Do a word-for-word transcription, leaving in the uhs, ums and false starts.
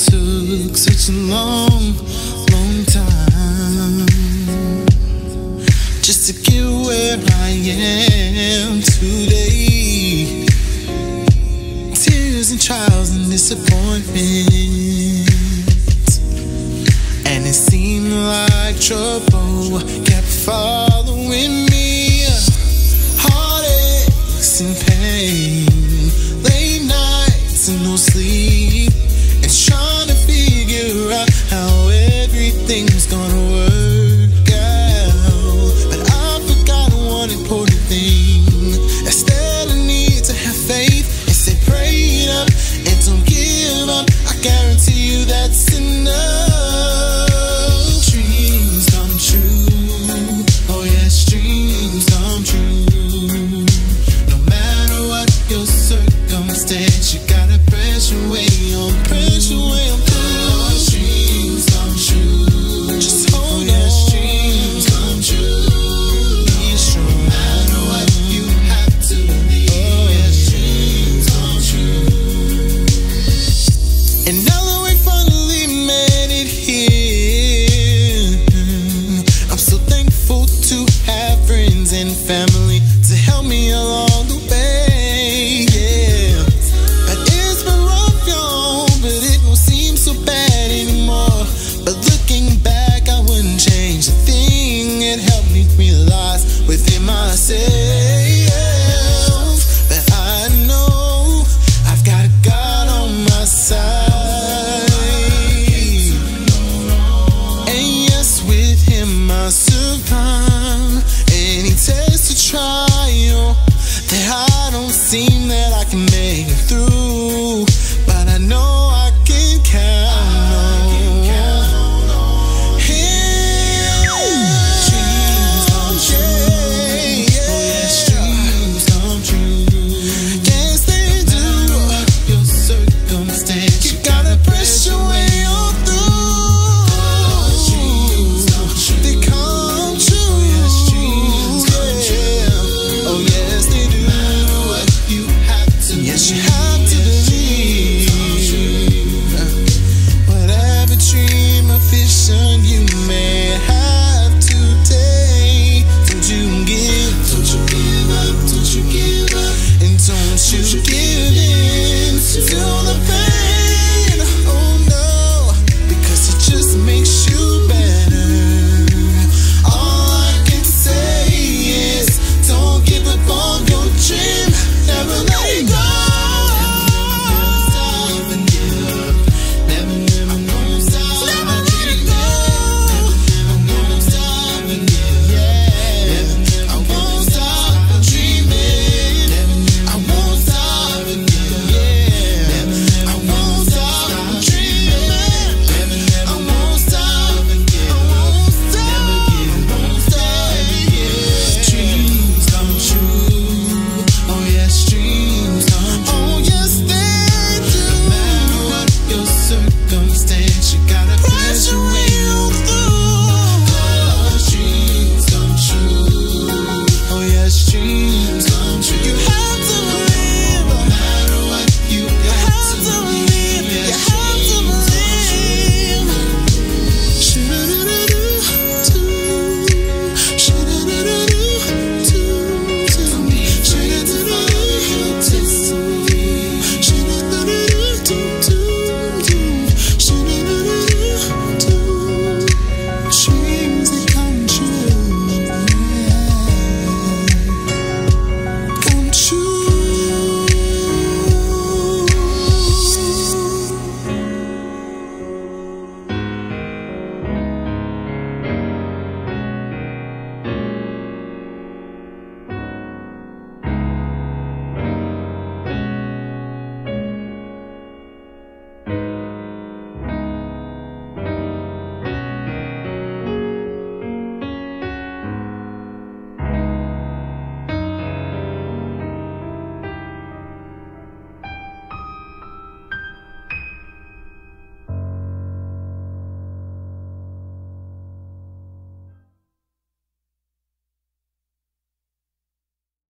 took such a long, long time just to get where I am today. Tears and trials and disappointments, and it seemed like trouble kept following me. Heartaches and pain, late nights and no sleep, and trying to figure out how everything's gonna work out. But I forgot one important thing. I still need to have faith and stay prayed up and don't give up. I guarantee you that's enough. Dreams come true. Oh yes, dreams come true. No matter what your circumstance, you gotta press your way on, press your way on through. Dreams come true. Just hold on. Yes, dreams come true. Be strong. No matter what you have to believe. Oh yes, dreams come true. And now that we finally made it here, I'm so thankful to have friends and family to help me along the way. Yeah, but it's been rough, y'all, but it don't seem so bad anymore. But looking back, I wouldn't change a thing. It helped me realize within myself that I know I've got a God on my side. And yes, with Him I survive any test or trial that I don't seem that I can make it through. But I know I can count on Him. Dreams come true. Oh yes, dreams come true. Yes, they do. No matter what your circumstance, you gotta press your way on through. Dreams come true. They come true. Yes, dreams come true. Oh yes, they do. No matter what you have to believe. Yes, you have to believe. Whatever dream or vision you made,